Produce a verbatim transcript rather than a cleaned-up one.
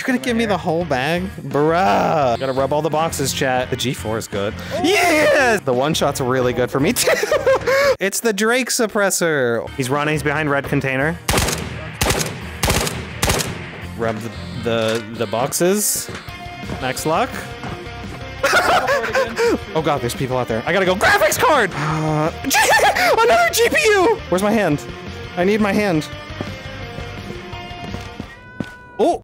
gonna give me the whole bag? Bruh. Gotta rub all the boxes, chat. The G four is good. Yes! The one shot's really good for me too. It's the Drake suppressor. He's running, he's behind red container. Rub the, the, the boxes. Max luck. Oh god, there's people out there. I gotta go. Graphics card! Uh, another G P U! Where's my hand? I need my hand. Oh!